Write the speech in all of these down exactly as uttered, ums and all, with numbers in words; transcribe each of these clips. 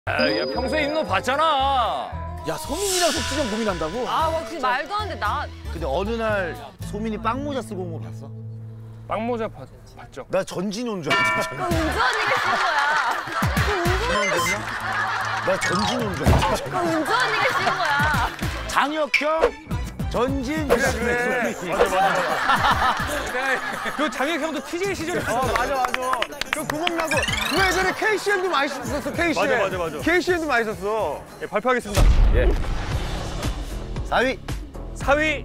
아, 야, 평소에 있는 거 봤잖아. 야, 소민이랑 속지정 고민한다고? 아, 와, 그 말도 안 돼. 나 근데 어느 날 소민이 빵모자 쓰고 온 거 봤어? 빵모자 봤, 봤죠? 나 전진이 온 줄 알았지. 그 은주 언니가 씌운 거야. 그 은주 언니가 씌운 나 전진이 온 줄 알았지. 그 은주 언니가 씌운 거야. 장혁형, 전진. 그래, 그래. 맞아, 맞아. 그 장혁 형도 티제이 시절에. 어, 맞아, 맞아. 그 구멍 나고. 그 예전에 케이씨엔도 많이 썼어, 케이씨엔. 맞아, 맞아, 맞아. 케이씨엔도 많이 썼어. 예, 발표하겠습니다. 예. 사 위. 사 위.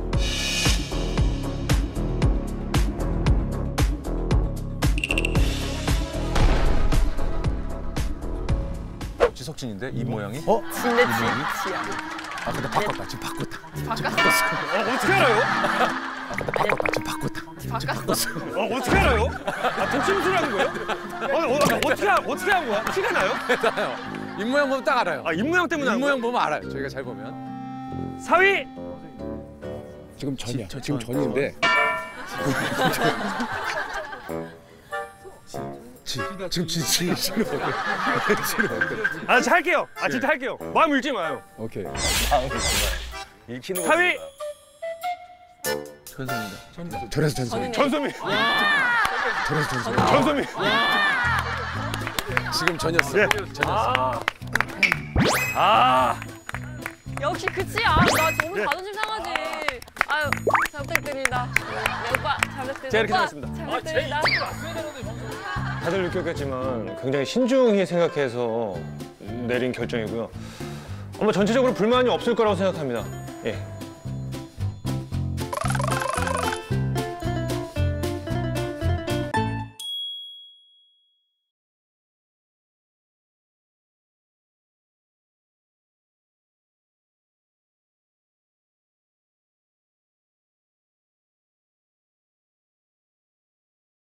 지석진인데 입 모양이? 어? 진짜 진치야. 아 근데 바꿨다. 지금 바꿨다. 어, 어떻게 알아요? 아 근데 바꿨다. 지금 바꿨다. 바꿨어. 어, 어떻게 알아요? 아, 독심술 하는 거예요? 어, 어, 어떻게, 하- 어떻게 한 거야? 티가 나요? 나요. 입 모양 보면 딱 알아요. 아, 입 모양 때문에 입 한 모양 거야? 보면 알아요. 저희가 잘 보면. 사 위. 지금 전이야. 지금 전인데. 지, 지금 지, 지, 지금 어때? 지금 어때? 아, 진짜 할게요. 아, 진짜 할게요. 마음 잃지 마요. 오케이. 읽히는 사 위. 전선입니다. 전에서 전선. 전소민. 전에서 전선. 전소민. 지금 전이었어. 예. 전이었어. 아. 역시 그치야. 나 너무 예. 자존심 상하지. 아유, 잘 부탁드립니다. 네, 오빠 잘 부탁드립니다. 제가 이렇게 오빠, 생각했습니다. 잘 부탁드립니다. 다들 느꼈겠지만 굉장히 신중히 생각해서 내린 결정이고요. 아마 전체적으로 불만이 없을 거라고 생각합니다. 예.